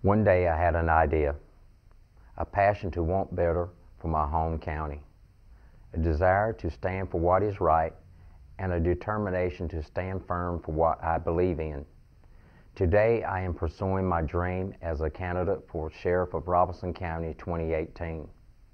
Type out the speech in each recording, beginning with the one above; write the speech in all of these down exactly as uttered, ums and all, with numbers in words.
One day I had an idea, a passion to want better for my home county, a desire to stand for what is right, and a determination to stand firm for what I believe in. Today I am pursuing my dream as a candidate for Sheriff of Robeson County twenty eighteen.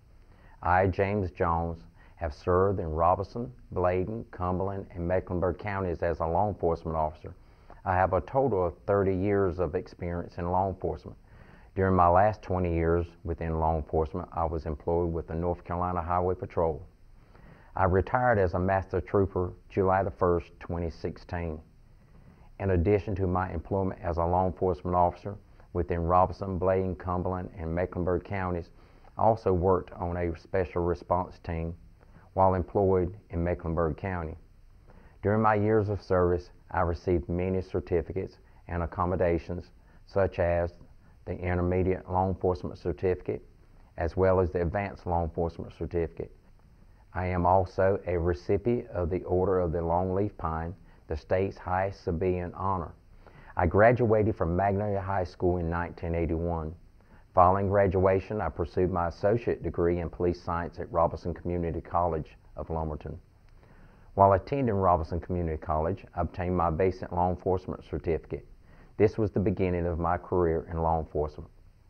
I, James Jones, have served in Robeson, Bladen, Cumberland, and Mecklenburg counties as a law enforcement officer. I have a total of thirty years of experience in law enforcement. During my last twenty years within law enforcement, I was employed with the North Carolina Highway Patrol. I retired as a Master Trooper July the first, twenty sixteen. In addition to my employment as a law enforcement officer within Robeson, Bladen, Cumberland, and Mecklenburg counties, I also worked on a special response team while employed in Mecklenburg County. During my years of service, I received many certificates and accommodations, such as the Intermediate Law Enforcement Certificate, as well as the Advanced Law Enforcement Certificate. I am also a recipient of the Order of the Longleaf Pine, the state's highest civilian honor. I graduated from Magnolia High School in nineteen eighty-one. Following graduation, I pursued my associate degree in police science at Robeson Community College of Lumberton. While attending Robeson Community College, I obtained my basic law enforcement certificate. This was the beginning of my career in law enforcement.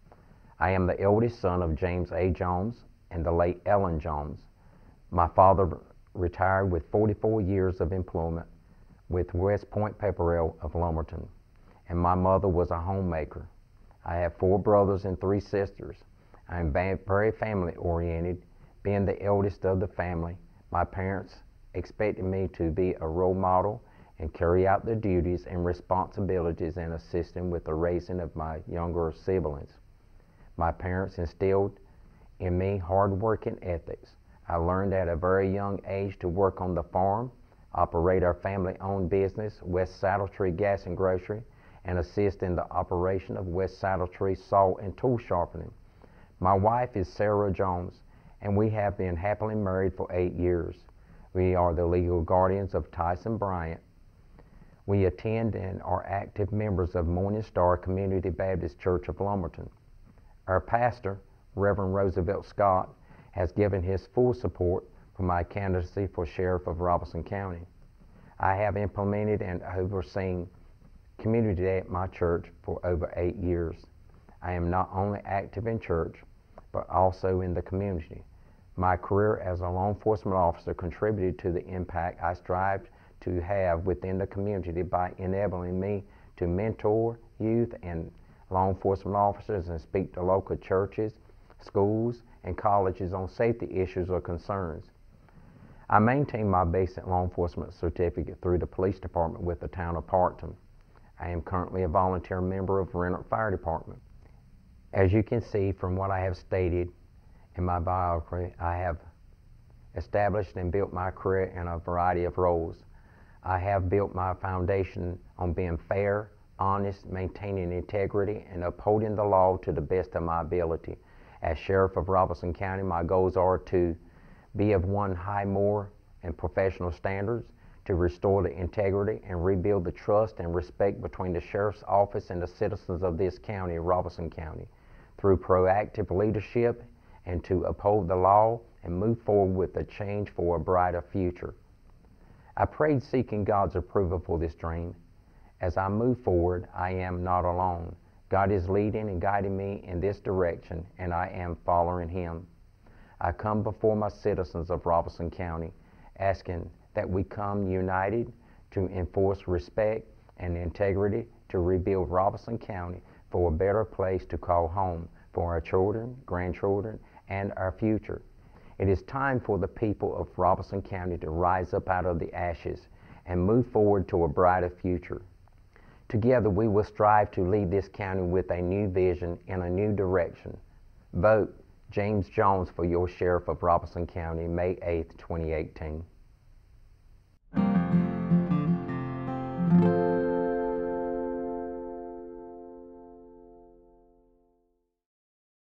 I am the eldest son of James A. Jones and the late Ellen Jones. My father retired with forty-four years of employment with West Point Pepperell of Lumberton, and my mother was a homemaker. I have four brothers and three sisters. I am very family oriented. Being the eldest of the family, my parents expected me to be a role model and carry out the duties and responsibilities in assisting with the raising of my younger siblings. My parents instilled in me hard work and ethics. I learned at a very young age to work on the farm, operate our family-owned business, West Saddle Tree Gas and Grocery, and assist in the operation of West Saddle Tree Salt and Tool Sharpening. My wife is Sarah Jones, and we have been happily married for eight years. We are the legal guardians of Tyson Bryant. We attend and are active members of Morning Star Community Baptist Church of Lumberton. Our pastor, Reverend Roosevelt Scott, has given his full support for my candidacy for Sheriff of Robeson County. I have implemented and overseen community at my church for over eight years. I am not only active in church, but also in the community. My career as a law enforcement officer contributed to the impact I strived to have within the community by enabling me to mentor youth and law enforcement officers and speak to local churches, schools, and colleges on safety issues or concerns. I maintain my basic law enforcement certificate through the police department with the town of Parkton. I am currently a volunteer member of Renner Fire Department. As you can see from what I have stated in my biography, I have established and built my career in a variety of roles. I have built my foundation on being fair, honest, maintaining integrity, and upholding the law to the best of my ability. As Sheriff of Robeson County, my goals are to be of one high moral and professional standards, to restore the integrity and rebuild the trust and respect between the Sheriff's Office and the citizens of this county, Robeson County, through proactive leadership, and to uphold the law and move forward with a change for a brighter future. I prayed seeking God's approval for this dream. As I move forward, I am not alone. God is leading and guiding me in this direction, and I am following Him. I come before my citizens of Robeson County, asking that we come united to enforce respect and integrity to rebuild Robeson County for a better place to call home for our children, grandchildren, and our future. It is time for the people of Robeson County to rise up out of the ashes and move forward to a brighter future. Together we will strive to lead this county with a new vision and a new direction. Vote James Jones for your Sheriff of Robeson County, May eighth, twenty eighteen.